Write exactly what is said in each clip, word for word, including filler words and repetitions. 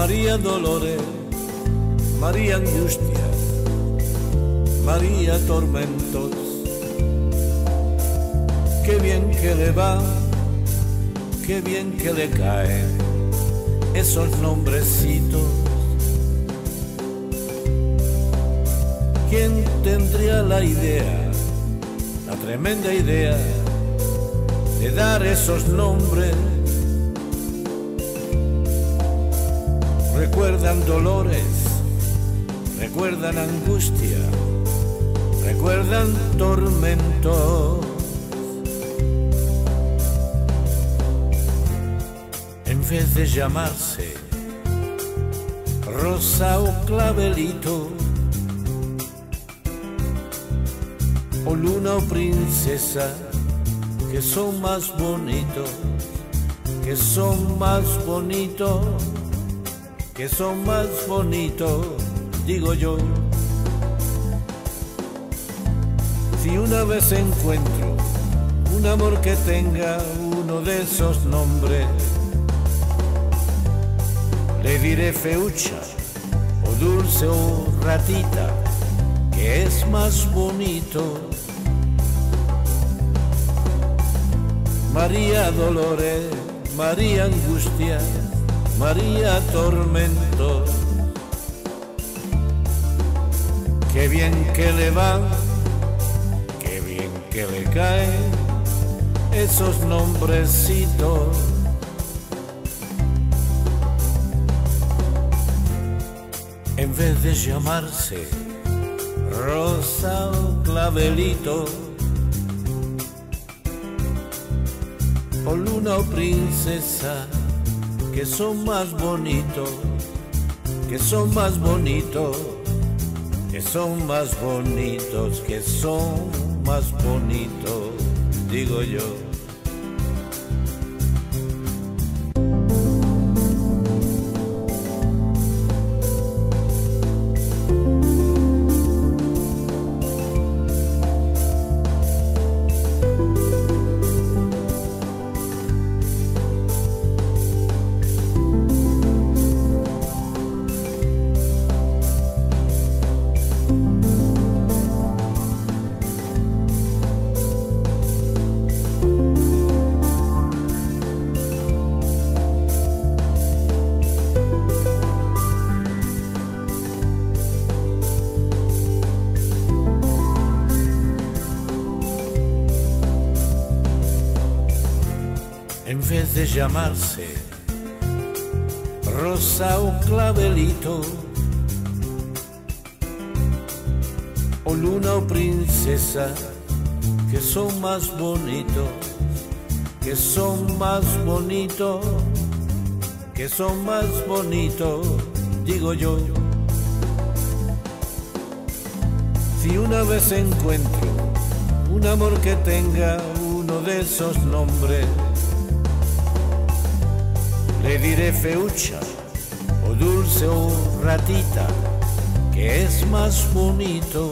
María Dolores, María Angustia, María Tormentos. Qué bien que le va, qué bien que le caen esos nombrecitos. ¿Quién tendría la idea, la tremenda idea de dar esos nombres? Recuerdan dolores, recuerdan angustia, recuerdan tormentos. En vez de llamarse Rosa o Clavelito, o Luna o Princesa, que son más bonitos, que son más bonitos, que son más bonitos, digo yo. Si una vez encuentro un amor que tenga uno de esos nombres, le diré feucha o dulce o ratita, que es más bonito. María Dolores, María Angustia, María Tormento. Qué bien que le van, qué bien que le caen esos nombrecitos. En vez de llamarse Rosa o Clavelito, o Luna o Princesa, que son más bonitos, que son más bonitos, que son más bonitos, que son más bonitos, digo yo. En vez de llamarse Rosa o Clavelito, o Luna o Princesa, que son más bonitos, que son más bonitos, que son más bonitos, digo yo. Si una vez encuentro un amor que tenga uno de esos nombres, le diré feucha o dulce o ratita, que es más bonito.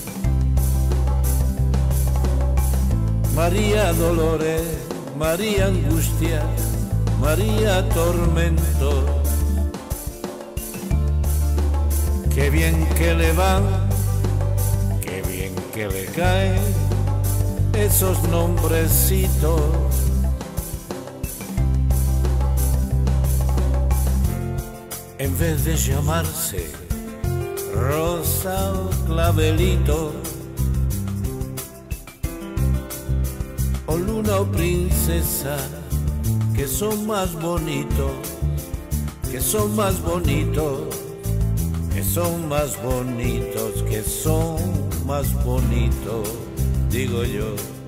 María Dolores, María Angustia, María Tormento. Qué bien que le van, qué bien que le caen esos nombrecitos. En vez de llamarse Rosa o Clavelito, o Luna o Princesa, que son más bonitos, que son más bonitos, que son más bonitos, que son más bonitos, digo yo.